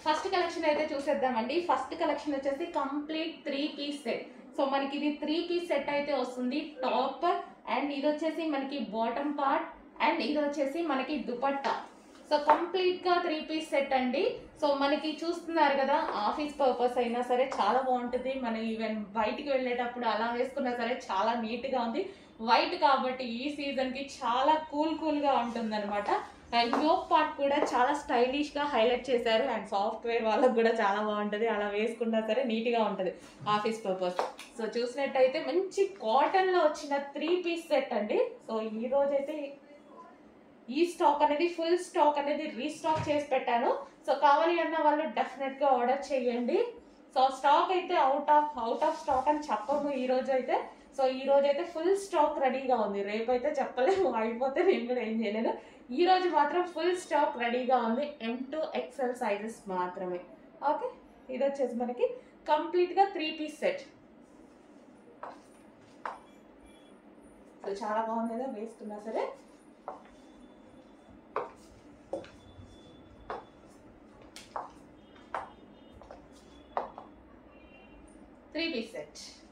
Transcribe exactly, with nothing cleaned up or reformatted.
First collection అయితే చూసేద్దామండి. First collection వచ్చేసి complete three piece set. So మనకి ఇది త్రీ పీస్ సెట్ అయితే వస్తుంది. టాప్ అండ్ ఇది వచ్చేసి మనకి బాటమ్ పార్ట్ అండ్ ఇది వచ్చేసి మనకి దుపట్టా. సో కంప్లీట్ గా త్రీ పీస్ సెట్ అండి. సో మనకి చూస్తున్నారు కదా, ఆఫీస్ పర్పస్ అయినా సరే చాలా బాగుంటుంది. మనం ఈవెన్ బయటికి వెళ్ళేటప్పుడు అలా వేసుకున్నా సరే చాలా నీట్ గా ఉంది. వైట్ కాబట్టి ఈ సీజన్ కి చాలా కూల్ కూల్ గా ఉంటుంది అనమాట. అండ్ యోక్ పార్ట్ కూడా చాలా స్టైలిష్ గా హైలైట్ చేశారు. అండ్ సాఫ్ట్వేర్ వాళ్ళకి కూడా చాలా బాగుంటుంది, అలా వేసుకున్నా సరే నీట్ గా ఉంటుంది ఆఫీస్ పర్పస్. సో చూసినట్టయితే మంచి కాటన్ లో వచ్చిన త్రీ పీస్ సెట్ అండి. సో ఈ రోజైతే ఈ స్టాక్ అనేది ఫుల్ స్టాక్ అనేది రీస్టాక్ చేసి పెట్టాను. సో కావాలి అన్న వాళ్ళు డెఫినెట్ గా ఆర్డర్ చేయండి. సో స్టాక్ అయితే out of out of stock అని చెప్పము ఈ రోజు అయితే. సో ఈ రోజు అయితే ఫుల్ స్టాక్ రెడీగా ఉంది. రేపు అయితే చెప్పలేము, అయిపోతే నేను కూడా ఏం చేయలేను. ఈ రోజు మాత్రం ఫుల్ స్టాక్ రెడీగా ఉంది. ఎం టు ఎక్స్ఎల్ సైజెస్ మాత్రమే. ఓకే, ఇది వచ్చేసి మనకి కంప్లీట్ గా త్రీ పీస్ సెట్. సో చాలా బాగుంది కదా, వేసుకున్నా సరే. Three piece set.